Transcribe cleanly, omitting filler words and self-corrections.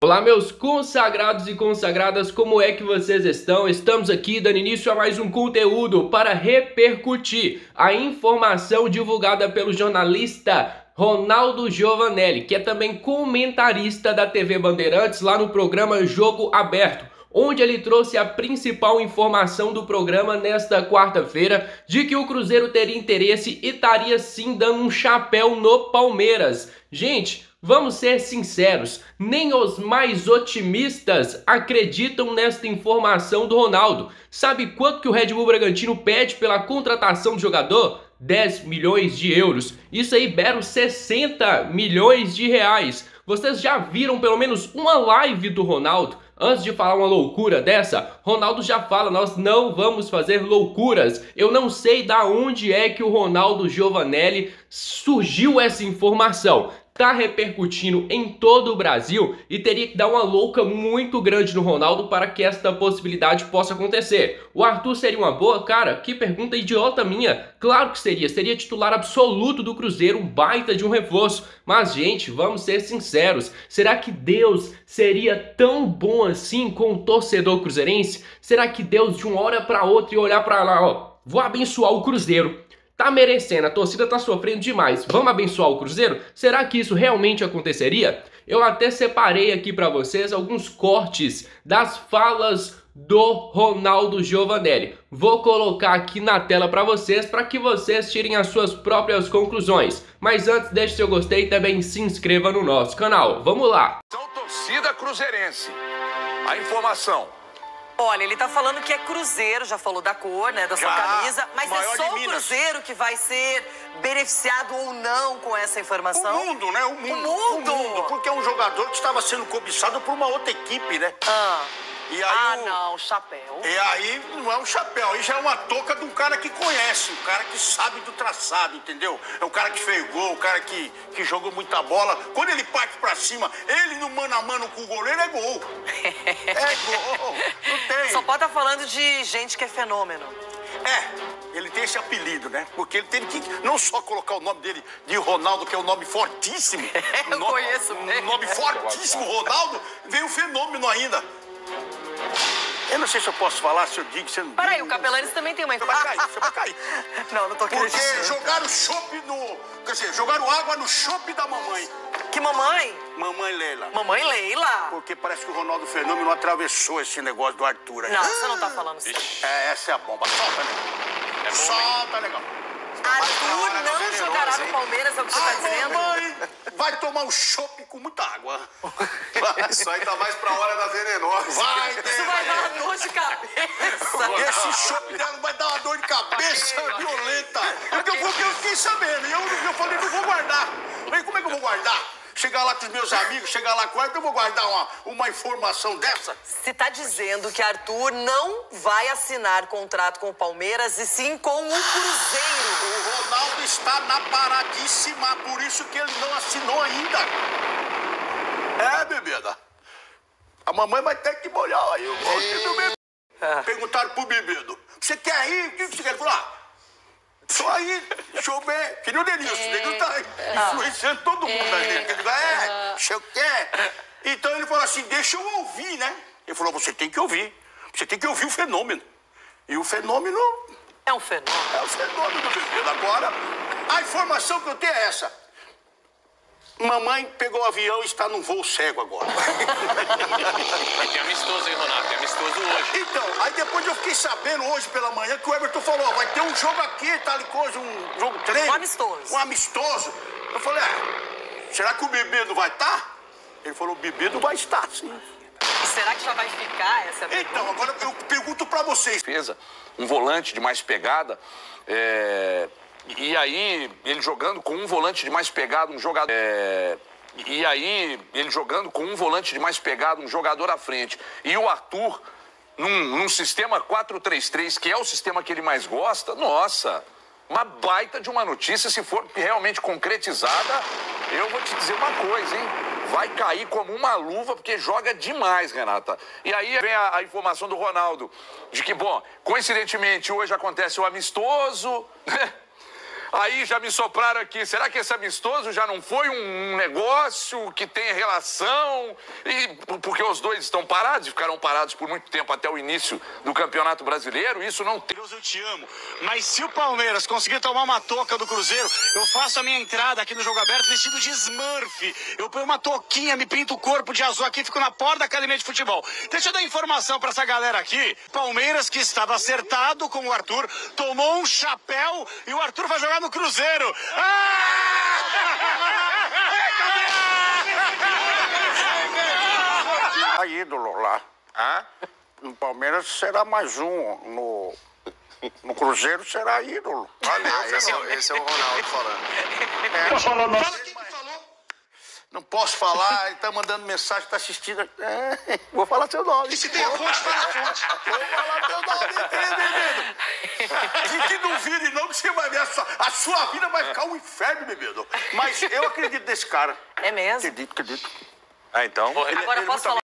Olá, meus consagrados e consagradas, como é que vocês estão? Estamos aqui dando início a mais um conteúdo para repercutir a informação divulgada pelo jornalista Ronaldo Giovanelli, que é também comentarista da TV Bandeirantes lá no programa Jogo Aberto, onde ele trouxe a principal informação do programa nesta quarta-feira de que o Cruzeiro teria interesse e estaria sim dando um chapéu no Palmeiras. Gente, vamos ser sinceros, nem os mais otimistas acreditam nesta informação do Ronaldo. Sabe quanto que o Red Bull Bragantino pede pela contratação do jogador? 10 milhões de euros. Isso aí bera 60 milhões de reais. Vocês já viram pelo menos uma live do Ronaldo? Antes de falar uma loucura dessa, Ronaldo já fala, nós não vamos fazer loucuras. Eu não sei da onde é que o Ronaldo Giovanelli surgiu essa informação. Tá repercutindo em todo o Brasil e teria que dar uma louca muito grande no Ronaldo para que esta possibilidade possa acontecer. O Arthur seria uma boa? Cara, que pergunta idiota minha. Claro que seria. Seria titular absoluto do Cruzeiro, um baita de um reforço. Mas, gente, vamos ser sinceros. Será que Deus seria tão bom assim com o torcedor cruzeirense? Será que Deus de uma hora para outra ia olhar para lá, ó, vou abençoar o Cruzeiro. Tá merecendo, a torcida tá sofrendo demais. Vamos abençoar o Cruzeiro? Será que isso realmente aconteceria? Eu até separei aqui pra vocês alguns cortes das falas do Ronaldo Giovanelli. Vou colocar aqui na tela pra vocês, para que vocês tirem as suas próprias conclusões. Mas antes, deixe seu gostei e também se inscreva no nosso canal. Vamos lá! São torcida cruzeirense. A informação. Olha, ele tá falando que é Cruzeiro, já falou da cor, né, da sua camisa, mas é só o Cruzeiro que vai ser beneficiado ou não com essa informação? O mundo, né? O mundo. Porque é um jogador que estava sendo cobiçado por uma outra equipe, né? E aí não, chapéu. E aí não é um chapéu, aí já é uma touca de um cara que conhece, um cara que sabe do traçado, entendeu? É um cara que fez gol, um cara que jogou muita bola. Quando ele parte pra cima, ele no mano a mano com o goleiro é gol. É gol, não tem. Só pode estar falando de gente que é fenômeno. Ele tem esse apelido, né? Porque ele teve que não só colocar o nome dele de Ronaldo, que é um nome fortíssimo. Eu conheço mesmo. Um nome fortíssimo, Ronaldo, veio o fenômeno ainda. Eu não sei se eu posso falar, se eu digo, se eu não digo. Peraí, o Capelanes também tem uma... Você vai cair. Não tô querendo. Porque jogaram chopp no... Quer dizer, jogaram água no chopp da mamãe. Que mamãe? Mamãe Leila. Mamãe Leila? Porque parece que o Ronaldo Fenômeno atravessou esse negócio do Arthur aí. Não, você não tá falando sério. Essa é a bomba. Solta, né? Solta, legal. Arthur não jogará no Palmeiras, é o que você tá dizendo? Mamãe vai tomar um chopp com muita água. Isso aí tá mais pra hora da venenosa. Isso vai dar uma dor de cabeça. Esse chopp dela vai dar uma dor de cabeça violenta. Porque eu fiquei sabendo. E eu falei, não vou guardar. Falei, como é que eu vou guardar? Chegar lá com os meus amigos, chegar lá com ela, eu vou guardar uma informação dessa? Você tá dizendo que Arthur não vai assinar contrato com o Palmeiras e sim com o Cruzeiro. O Ronaldo está na paradíssima, por isso que ele não assinou ainda. Bebida. A mamãe vai ter que molhar aí o rosto do bebê. Perguntaram pro bebedo, você quer ir? O que você quer falar? Só aí, deixa eu ver. Que nem o Denilson. O Denilson tá influenciando todo mundo aí dentro. Ele diz, você quer? Então ele falou assim, deixa eu ouvir, né? Ele falou, você tem que ouvir. Você tem que ouvir o fenômeno. E o fenômeno... É um fenômeno. É o fenômeno do bebê. Agora, a informação que eu tenho é essa. Mamãe pegou o avião e está num voo cego agora. Tem amistoso, hein, Ronaldo? Tem amistoso hoje. Então, aí depois eu fiquei sabendo hoje pela manhã que o Everton falou, vai ter um jogo aqui, tal e coisa, um jogo treino. Um amistoso. Um amistoso. Eu falei, será que o Bebedo vai estar? Ele falou, o Bebedo vai estar, sim. E será que já vai ficar essa pergunta? Então, agora eu pergunto pra vocês. Defesa, um volante de mais pegada, e aí ele jogando com um volante de mais pegada, um jogador... E aí ele jogando com um volante de mais pegada, um jogador à frente. E o Arthur, num sistema 4-3-3, que é o sistema que ele mais gosta, nossa... Uma baita de uma notícia, se for realmente concretizada, eu vou te dizer uma coisa, hein? Vai cair como uma luva, porque joga demais, Renata. E aí vem a informação do Ronaldo, de que, bom, coincidentemente, hoje acontece o amistoso, né? Aí já me sopraram aqui, será que esse amistoso já não foi um negócio que tem relação? Porque os dois estão parados e ficaram parados por muito tempo até o início do Campeonato Brasileiro, isso não tem... Deus, eu te amo, mas se o Palmeiras conseguir tomar uma touca do Cruzeiro, eu faço a minha entrada aqui no Jogo Aberto vestido de Smurf. Eu ponho uma touquinha, me pinto o corpo de azul aqui e fico na porta da academia de futebol. Deixa eu dar informação pra essa galera aqui. Palmeiras, que estava acertado com o Arthur, tomou um chapéu e o Arthur vai jogar no Cruzeiro. A ídolo lá. No Palmeiras será mais um. No Cruzeiro será ídolo. Valeu, esse é o Ronaldo falando. Fala quem que falou. Não posso falar, ele tá mandando mensagem, tá assistindo. Vou falar seu nome. E se tem a fonte, fala a fonte. Vou falar seu nome, bebedo. Que não vire não, que você vai ver. A sua vida vai ficar um inferno, bebedo. Mas eu acredito nesse cara. É mesmo? Acredito. Ah, então? Agora posso falar?